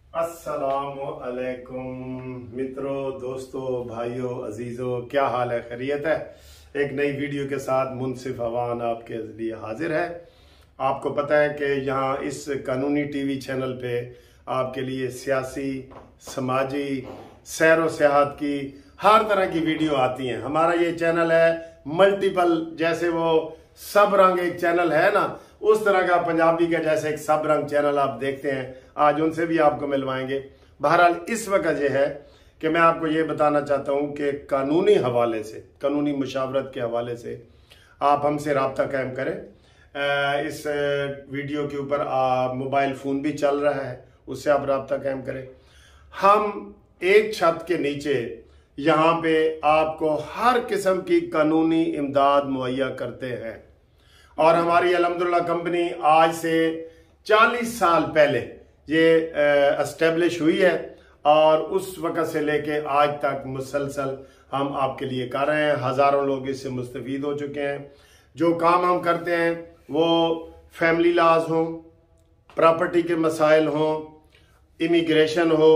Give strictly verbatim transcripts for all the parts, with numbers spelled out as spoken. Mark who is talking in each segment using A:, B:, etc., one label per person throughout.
A: अस्सलामु अलैकुम मित्रों, दोस्तों, भाइयों, अजीजों, क्या हाल है? खैरियत है? एक नई वीडियो के साथ मुनसिफ अवान आपके लिए हाजिर है। आपको पता है कि यहाँ इस कानूनी टीवी चैनल पे आपके लिए सियासी, समाजी, सैर व सियाहत की हर तरह की वीडियो आती हैं। हमारा ये चैनल है मल्टीपल, जैसे वो सब रंग एक चैनल है ना, उस तरह का पंजाबी का जैसे एक सब रंग चैनल आप देखते हैं, आज उनसे भी आपको मिलवाएंगे। बहरहाल इस वक्त यह है कि मैं आपको ये बताना चाहता हूँ कि कानूनी हवाले से, कानूनी मुशावरत के हवाले से आप हमसे रब्ता कायम करें। इस वीडियो के ऊपर मोबाइल फ़ोन भी चल रहा है, उससे आप रब्ता कायम करें। हम एक छत के नीचे यहाँ पे आपको हर किस्म की कानूनी इमदाद मुहैया करते हैं और हमारी अल्हम्दुलिल्लाह कंपनी आज से चालीस साल पहले ये एस्टेब्लिश हुई है और उस वक़्त से लेके आज तक मुसलसल हम आपके लिए कर रहे हैं। हज़ारों लोग इससे मुस्तफ़ीद हो चुके हैं। जो काम हम करते हैं वो फैमिली लॉज हों, प्रॉपर्टी के मसाइल हों, इमिग्रेशन हो,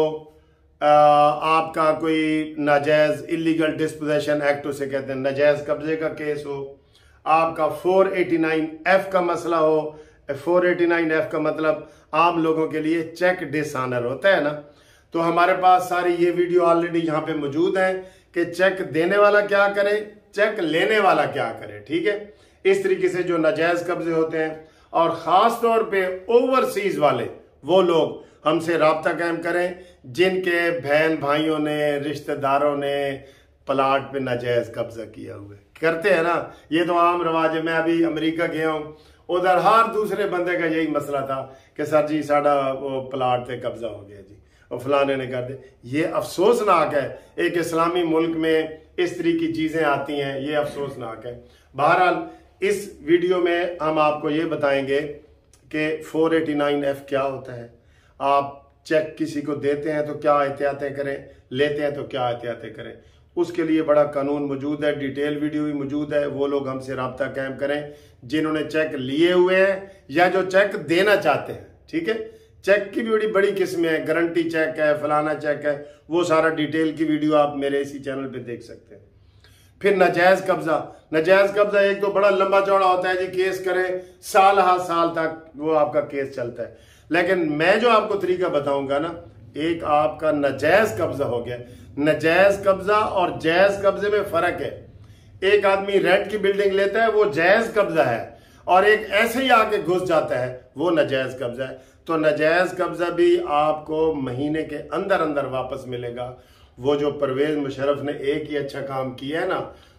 A: आपका कोई नाजायज़ इलीगल डिस्पोजेशन एक्ट उसे कहते हैं, नाजायज़ कब्जे का केस हो, आपका चार सौ नवासी एफ का मसला हो। चार सौ नवासी एफ का मतलब आम लोगों के लिए चेक डिसऑनर होता है ना, तो हमारे पास सारी ये वीडियो ऑलरेडी यहाँ पे मौजूद है कि चेक देने वाला क्या करे, चेक लेने वाला क्या करे। ठीक है, इस तरीके से जो नाजायज कब्जे होते हैं और ख़ास तौर पे ओवरसीज वाले वो लोग हमसे रब्ता कायम करें जिनके बहन भाइयों ने, रिश्तेदारों ने प्लाट पे नाजायज कब्जा किया हुआ है। करते हैं ना, ये तो आम रवाज है। मैं अभी अमेरिका गया हूँ, उधर हर दूसरे बंदे का यही मसला था कि सर जी साडा वो प्लाट पे कब्जा हो गया जी, और फलाने ने कर दे। ये अफसोसनाक है, एक इस्लामी मुल्क में इस तरह की चीज़ें आती हैं, ये अफसोसनाक है। बहरहाल इस वीडियो में हम आपको ये बताएंगे कि चार सौ नवासी एफ क्या होता है, आप चेक किसी को देते हैं तो क्या एहतियातें करें, लेते हैं तो क्या एहतियातें करें। उसके लिए बड़ा कानून मौजूद है, डिटेल वीडियो भी मौजूद है। वो लोग हमसे रब्ता कायम करें जिन्होंने चेक लिए हुए हैं या जो चेक देना चाहते हैं। ठीक है, चेक की भी बड़ी बड़ी किस्में हैं, गारंटी चेक है, फलाना चेक है, वो सारा डिटेल की वीडियो आप मेरे इसी चैनल पे देख सकते हैं। फिर नाजायज कब्जा, नाजायज कब्जा एक तो बड़ा लंबा चौड़ा होता है जी, केस करें साल हर साल तक वो आपका केस चलता है। लेकिन मैं जो आपको तरीका बताऊंगा ना, एक आपका नाजायज कब्जा हो गया। नाजायज कब्जा और जायज कब्जे में फर्क है। एक आदमी रेंट की बिल्डिंग लेता है, वो जायज कब्जा है, और एक ऐसे ही आके घुस जाता है, वो नाजायज कब्जा है। तो नाजायज कब्जा भी आपको महीने के अंदर अंदर वापस मिलेगा। वो जो परवेज मुशर्रफ ने एक ही अच्छा काम किया है ना,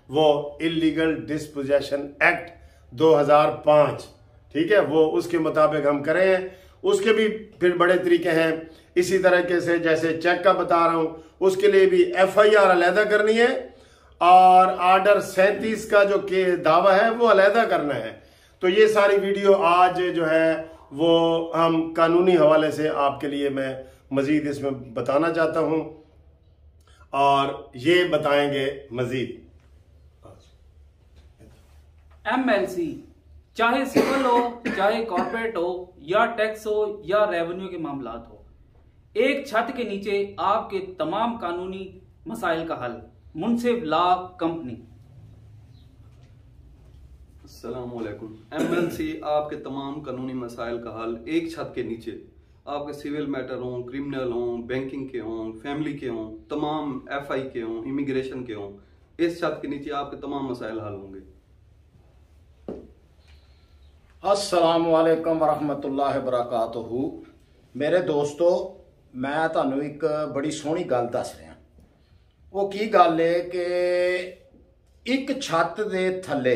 A: वो इलीगल डिस्पोजेशन एक्ट दो हज़ार पाँच, ठीक है, वो उसके मुताबिक हम करें। उसके भी फिर बड़े तरीके हैं। इसी तरीके से जैसे चेक का बता रहा हूं, उसके लिए भी एफ आई आर अलहदा करनी है और आर्डर सैंतीस का जो के दावा है वो अलहदा करना है। तो ये सारी वीडियो आज जो है वो हम कानूनी हवाले से आपके लिए मैं मजीद इसमें बताना चाहता हूं और ये बताएंगे मजीद।
B: एम एल सी चाहे सिविल हो, चाहे कॉर्पोरेट हो, या टैक्स हो, या रेवेन्यू के मामलात हो, एक छत के नीचे आपके तमाम कानूनी मसाइल का हल। Munsif law company.
C: अस्सलामु अलैकुम। एम एल सी आपके तमाम कानूनी मसाइल का हल एक छत के नीचे। आपके सिविल मैटर हों, क्रिमिनल हों, बैंकिंग के हों, फैमिली के हों, तमाम एफ आई के हों, इमिग्रेशन के हों, इस छत के नीचे आपके तमाम मसाइल हल होंगे।
D: अस्सलामु अलैकुम वरहमतुल्लाहि वबरकातुहू। मेरे दोस्तों, मैं तुहानू एक बड़ी सोहनी गल दस रहा। वो की गल है कि एक छत दे थले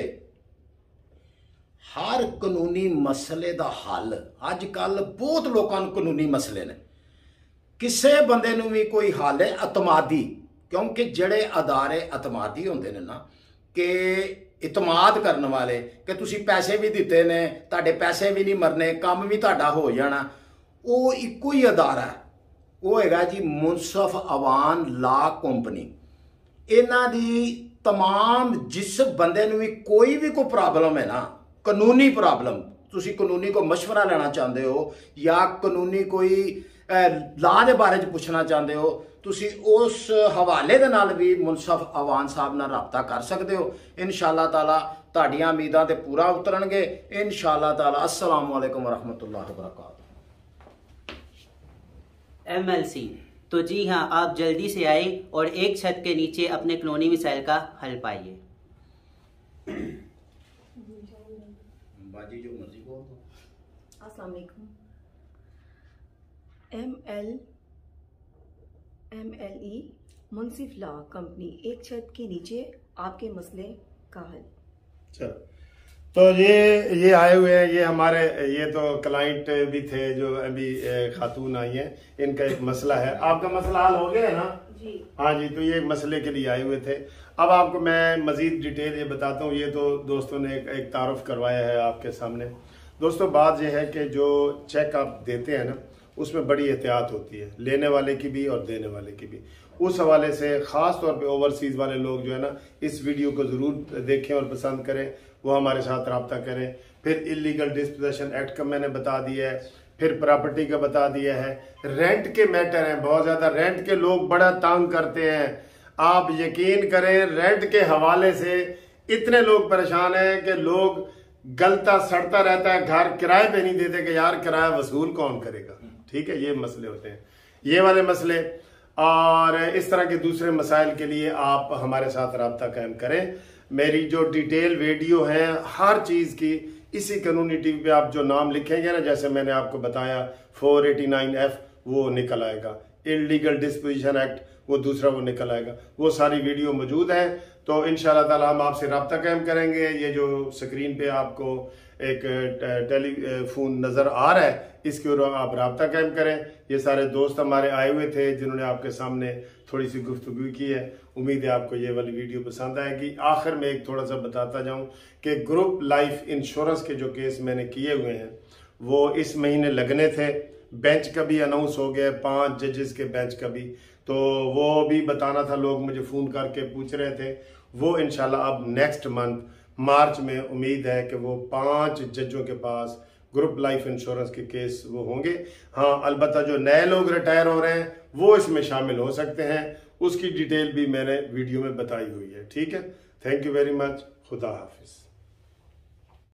D: हर कानूनी मसले दा हल, अजकल बहुत लोगों को कानूनी मसले ने, किसी बंदे नू भी कोई हल है अतमादी, क्योंकि जड़े अदारे अतमादी होंदे ने ना, कि इतमाद करने वाले कि तुसी पैसे भी दिते ने, तुहाडे पैसे भी नहीं मरने, काम भी तुहाडा हो जाना, वो इको ही अदारा है। वो हैगा जी मुनसिफ अवान लॉ कंपनी। इन्हां दी तमाम जिस बंदे नू भी कोई भी कोई प्रॉब्लम है ना, कानूनी प्रॉब्लम, तुसी कानूनी को मशवरा लेना चाहते हो या कानूनी कोई ਲਾ ਦੇ ਬਾਰੇ 'ਚ ਪੁੱਛਣਾ ਚਾਹੁੰਦੇ ਹੋ, ਤੁਸੀਂ ਉਸ ਹਵਾਲੇ ਦੇ ਨਾਲ ਵੀ ਮੁਨਸਫ ਅਵਾਨ ਸਾਹਿਬ ਨਾਲ ਰਾਬਤਾ ਕਰ ਸਕਦੇ ਹੋ। ਇਨਸ਼ਾਅੱਲਾ ਤਾਲਾ ਤੁਹਾਡੀਆਂ ਉਮੀਦਾਂ ਤੇ ਪੂਰਾ ਉਤਰਨਗੇ ਇਨਸ਼ਾਅੱਲਾ ਤਾਲਾ। अस्सलामु अलैकुम वरहमतुल्लाहि वबरकातुहू।
E: एम एल सी, तो जी हाँ, आप जल्दी से आए और एक छत के नीचे अपने कॉलोनी मिसाइल का हल पाइए।
D: बाजी जो मर्जी बोल दो।
F: अस्सलाम वालेकुम। M L M L E Munsif law company, एक छत के नीचे आपके मसले का हल।
A: चलो, तो ये ये आए हुए हैं, ये हमारे ये तो क्लाइंट भी थे जो अभी खातून आई हैं, इनका एक मसला है। आपका मसला हल हो गया है ना
F: जी?
A: हाँ जी, तो ये मसले के लिए आए हुए थे। अब आपको मैं मजीद डिटेल ये बताता हूँ। ये तो दोस्तों ने एक, एक तारुफ करवाया है आपके सामने। दोस्तों, बात ये है कि जो चेक आप देते हैं ना, उसमें बड़ी एहतियात होती है, लेने वाले की भी और देने वाले की भी। उस हवाले से ख़ास तौर पे ओवरसीज़ वाले लोग जो है ना, इस वीडियो को ज़रूर देखें और पसंद करें, वो हमारे साथ रब्ता करें। फिर इलीगल डिस्पोजेशन एक्ट का मैंने बता दिया है, फिर प्रॉपर्टी का बता दिया है, रेंट के मैटर हैं, बहुत ज़्यादा रेंट के लोग बड़ा तंग करते हैं। आप यकीन करें, रेंट के हवाले से इतने लोग परेशान हैं कि लोग गलता सड़ता रहता है, घर किराए पे नहीं देते कि यार किराया वसूल कौन करेगा। ठीक है, ये मसले होते हैं, ये वाले मसले। और इस तरह के दूसरे मसाइल के लिए आप हमारे साथ रब्ता कायम करें। मेरी जो डिटेल वीडियो है हर चीज़ की, इसी कानूनी टीवी पे आप जो नाम लिखेंगे ना, जैसे मैंने आपको बताया फोर एटी नाइन एफ वो निकल आएगा, इलीगल डिस्पोजिशन एक्ट वो दूसरा वो निकल आएगा, वो सारी वीडियो मौजूद है। तो इंशाल्लाह ताला हम आपसे रब्ता कायम करेंगे। ये जो स्क्रीन पे आपको एक टेलीफोन नज़र आ रहा है, इसके ऊपर आप रब्ता कायम करें। ये सारे दोस्त हमारे आए हुए थे जिन्होंने आपके सामने थोड़ी सी गुफ्तगू की है। उम्मीद है आपको ये वाली वीडियो पसंद आएगी। आखिर में एक थोड़ा सा बताता जाऊं कि ग्रुप लाइफ इंश्योरेंस के जो केस मैंने किए हुए हैं वो इस महीने लगने थे। बेंच का भी अनाउंस हो गया, पांच जजेस के बेंच का भी, तो वो भी बताना था। लोग मुझे फ़ोन करके पूछ रहे थे, वो इंशाल्लाह अब नेक्स्ट मंथ मार्च में उम्मीद है कि वो पांच जजों के पास ग्रुप लाइफ इंश्योरेंस के केस वो होंगे। हाँ, अलबत्ता जो नए लोग रिटायर हो रहे हैं वो इसमें शामिल हो सकते हैं, उसकी डिटेल भी मैंने वीडियो में बताई हुई है। ठीक है, थैंक यू वेरी मच, खुदा हाफिज।